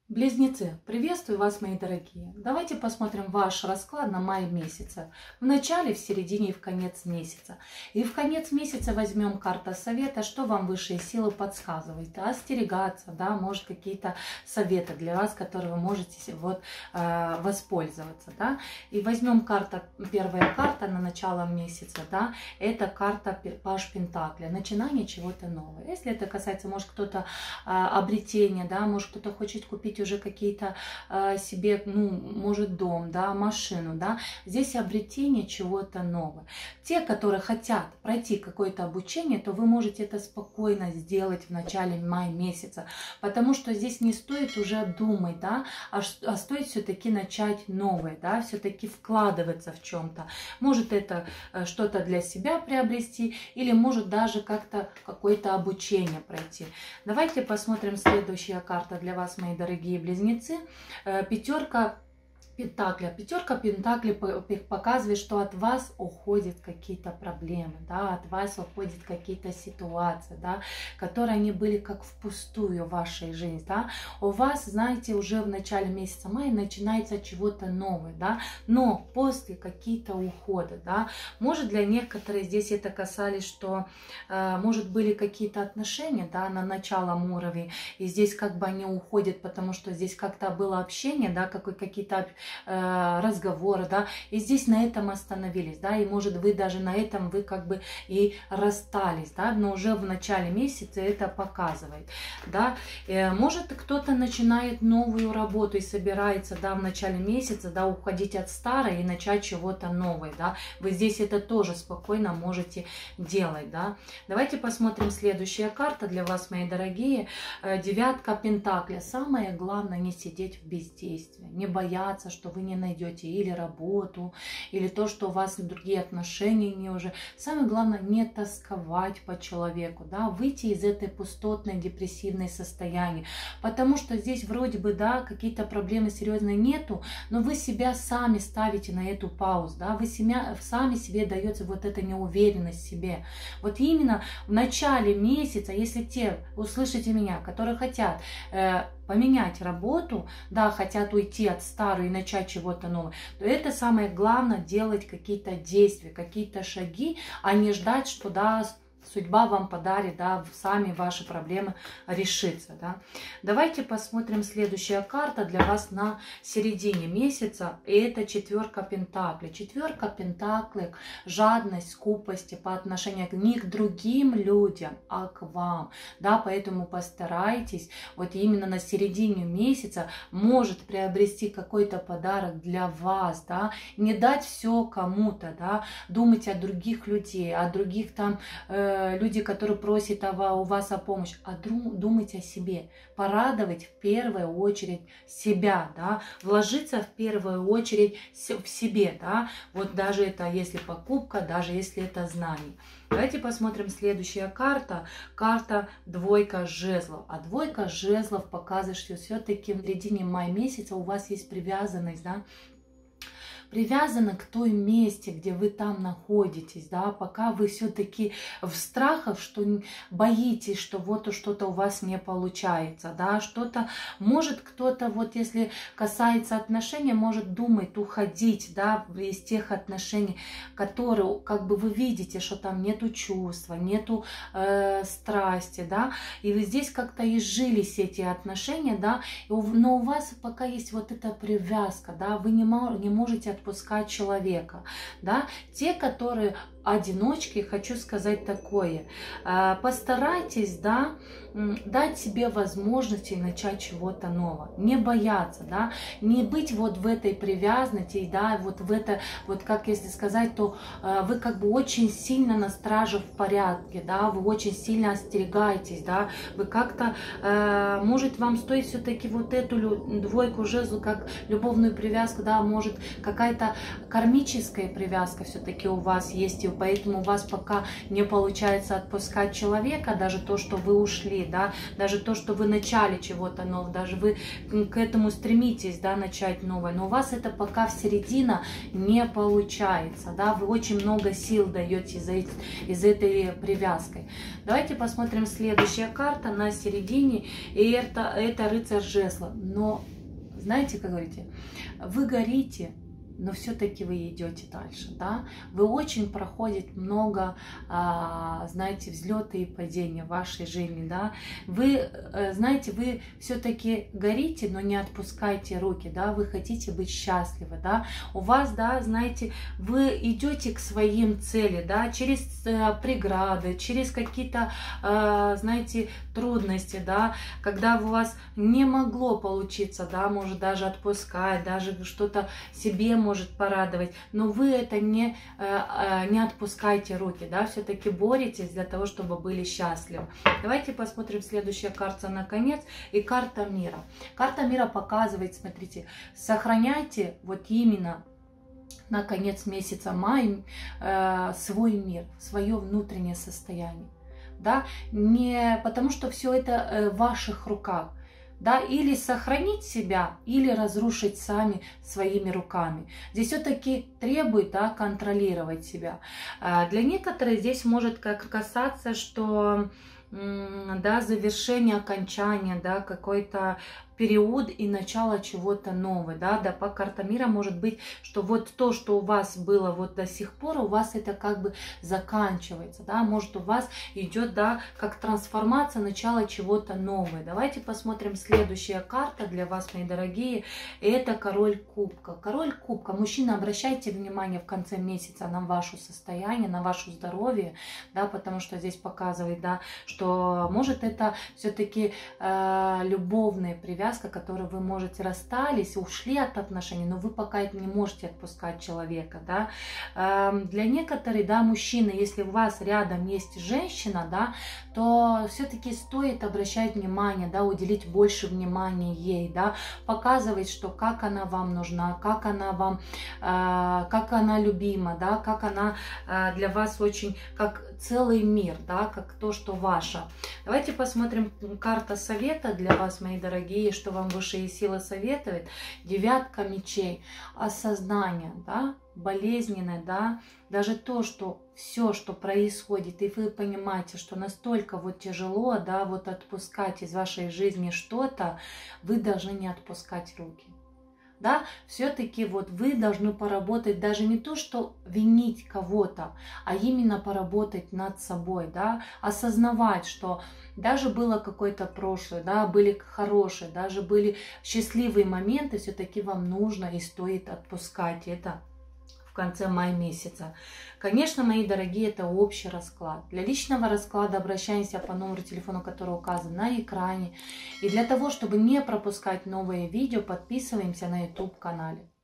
Близнецы, приветствую вас, мои дорогие. Давайте посмотрим ваш расклад на май месяца. В начале, в середине и в конец месяца. И в конец месяца возьмем карта совета, что вам высшие силы подсказывают. Остерегаться, да, может какие-то советы для вас, которые вы можете воспользоваться. Да. И возьмем первая карта на начало месяца, да, это карта Паж Пентакля, начинание чего-то нового. Если это касается, может, кто-то обретения, да, может, кто-то хочет купить уже какие-то себе, может, дом, да, машину, да, здесь обретение чего-то нового. Те, которые хотят пройти какое-то обучение, то вы можете это спокойно сделать в начале мая месяца, потому что здесь не стоит уже думать, да, а стоит все-таки начать новое, да, все-таки вкладываться в чем-то. Может это что-то для себя приобрести или может даже как-то какое-то обучение пройти. Давайте посмотрим следующая карта для вас, мои дорогие близнецы. Пятерка Пентакля. Пятерка Пентаклей показывает, что от вас уходят какие-то проблемы, да, от вас уходят какие-то ситуации, да, которые они были как впустую в вашей жизни, да. У вас, знаете, уже в начале месяца мая начинается чего-то новое, да, но после какие-то уходы, да. Может, для некоторых здесь это касались, что, может, были какие-то отношения, да, на началом уровне, и здесь как бы они уходят, потому что здесь как-то было общение, да, какие-то разговоры, да, и здесь на этом остановились, да, и может вы даже на этом вы как бы и расстались, да, но уже в начале месяца это показывает, да, может кто-то начинает новую работу и собирается, да, в начале месяца, да, уходить от старой и начать чего-то новое, да, вы здесь это тоже спокойно можете делать, да. Давайте посмотрим следующая карта для вас, мои дорогие, девятка Пентакля. Самое главное не сидеть в бездействии, не бояться, что вы не найдете или работу, или то, что у вас другие отношения не уже. Самое главное не тосковать по человеку, да, выйти из этой пустотной, депрессивной состояния, потому что здесь вроде бы, да, какие-то проблемы серьезные нету, но вы себя сами ставите на эту паузу, да, вы сами себе даете вот эту неуверенность в себе. Вот именно в начале месяца, если те, услышите меня, которые хотят поменять работу, да, хотят уйти от старой и начать чего-то нового, то это самое главное, делать какие-то действия, какие-то шаги, а не ждать, что, да, судьба вам подарит, да, сами ваши проблемы решится, да. Давайте посмотрим следующая карта для вас на середине месяца, и это четверка Пентаклей. Четверка Пентаклей, жадность, скупость по отношению не к другим людям, а к вам, да, поэтому постарайтесь вот именно на середине месяца может приобрести какой-то подарок для вас, да, не дать все кому-то, да, думать о других людей, о других там люди, которые просят у вас о помощи, а думать о себе, порадовать в первую очередь себя, да, вложиться в первую очередь в себе, да, вот даже это если покупка, даже если это знание. Давайте посмотрим следующая карта, карта двойка жезлов, а двойка жезлов показывает, что все-таки в середине мая месяца у вас есть привязанность, да, привязаны к той месте, где вы там находитесь, да, пока вы все-таки в страхах, что боитесь, что вот что-то у вас не получается, да, что-то, может кто-то, вот если касается отношений, может думать уходить, да, из тех отношений, которые, как бы вы видите, что там нету чувства, нету страсти, да, и вы здесь как-то изжились эти отношения, да, но у вас пока есть вот эта привязка, да, вы не можете отпускать человека, да, те, которые одиночки, хочу сказать такое, постарайтесь, да, дать себе возможности начать чего-то нового, не бояться, да, не быть вот в этой привязанности, да, вот в это, вот как если сказать, то вы как бы очень сильно на страже в порядке, да, вы очень сильно остерегаетесь, да, вы как-то, может вам стоит все-таки вот эту двойку жезлов, как любовную привязку, да, может какая-то кармическая привязка все-таки у вас есть и поэтому у вас пока не получается отпускать человека, даже то, что вы ушли, да, даже то, что вы начали чего-то нового, даже вы к этому стремитесь, да, начать новое, но у вас это пока в середине не получается, да, вы очень много сил даете из этой привязкой. Давайте посмотрим следующая карта на середине, и это рыцарь жезлов. Но знаете, как говорите, вы горите, но все-таки вы идете дальше, да, вы очень проходите много, знаете, взлеты и падения в вашей жизни, да, вы, знаете, вы все-таки горите, но не отпускайте руки, да, вы хотите быть счастливы, да, у вас, да, знаете, вы идете к своим целям, да, через преграды, через какие-то, знаете, трудности, да, когда у вас не могло получиться, да, может даже отпускать, даже что-то себе может порадовать, но вы это не отпускайте руки, да, все-таки боретесь для того, чтобы были счастливы. Давайте посмотрим следующая карта наконец, и карта мира. Карта мира показывает, смотрите, сохраняйте вот именно на конец месяца мая свой мир, свое внутреннее состояние, да, не потому что все это в ваших руках, да, или сохранить себя, или разрушить сами своими руками. Здесь все-таки требует, да, контролировать себя. Для некоторых здесь может как касаться, что, да, завершение, окончание, да, какой-то период и начало чего-то нового, да, да, по карте мира может быть, что вот то, что у вас было вот до сих пор, у вас это как бы заканчивается, да, может у вас идет, да, как трансформация, начало чего-то нового. Давайте посмотрим следующая карта для вас, мои дорогие, это король кубка. Король кубка, мужчина, обращайте внимание в конце месяца на ваше состояние, на ваше здоровье, да, потому что здесь показывает, да, что может это все-таки любовная привязка, которой вы можете расстались, ушли от отношений, но вы пока не можете отпускать человека, да. Для некоторых, да, мужчины, если у вас рядом есть женщина, да, то все-таки стоит обращать внимание, да, уделить больше внимания ей, да, показывать, что как она вам нужна, как она вам, как она любима, да, как она для вас очень, как целый мир, да, как то, что ваше. Давайте посмотрим карта совета для вас, мои дорогие, что вам высшие силы советуют. Девятка мечей, осознание, да, болезненное, да, даже то, что все, что происходит, и вы понимаете, что настолько вот тяжело, да, вот отпускать из вашей жизни что-то, вы должны не отпускать руки. Да, все-таки вот вы должны поработать даже не то, что винить кого-то, а именно поработать над собой, да, осознавать, что даже было какое-то прошлое, да, были хорошие, даже были счастливые моменты, все-таки вам нужно и стоит отпускать это в конце мая месяца. Конечно, мои дорогие, это общий расклад. Для личного расклада обращаемся по номеру телефона, который указан на экране. И для того, чтобы не пропускать новые видео, подписываемся на YouTube канале.